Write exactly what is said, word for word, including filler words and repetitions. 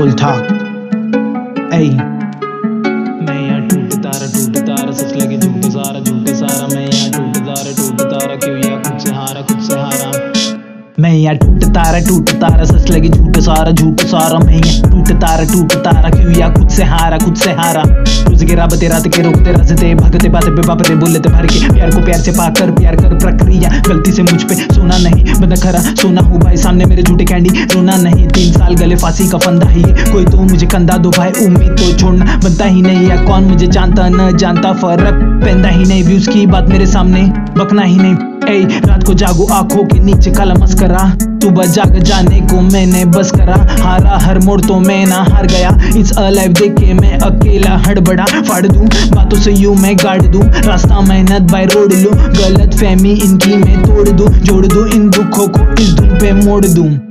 Full talk. Ay. मैं यहाँ टूट तारा टूट तारा सच लगे झूठे सारा झूठे सारा मैं यहाँ टूट तारा टूट तारा क्यों यहाँ खुद से हारा खुद से हारा मैं यहाँ टूट तारा टूट तारा सच लगे झूठ सारा झूठ सारा मैं यहाँ टूट तारा टूट तारा क्यों यहाँ खुद से हारा खुद से हारा रोज के राबते रात के रोकते रसते भगते बाते पे बापरे बोलते भर के प्यार को प्यार से पाकर प्यार कर प्रक्रिया गलती से मुझ पे सोना नहीं बंदा खरा सोना हूँ भाई सामने मेरे झूठे कैंडी रोना नहीं तीन साल गले फांसी का फंदा ही कोई तो मुझे कंधा दो भाई उम्मीद तो छोड़ना बनता ही नहीं या कौन मुझे जानता न जानता फर्क पैदा ही नहीं व्यूज की बात मेरे सामने बकना ही नहीं ए रात को जागो आंखों के नीचे काला मस्करा तू जाग जाने को मैंने बस करा हारा हर मोड़ तो मैं ना हार गया इट्स अ लाइफ देख के मैं अकेला हड़बड़ा फाड़ दूं बातों से यूं मैं गाड़ दूं रास्ता मेहनत बाय रोड लूं गलत फहमी इनकी मैं तोड़ दूं जोड़ दूं इन दुखों को इस धुन पे मोड़ दूं।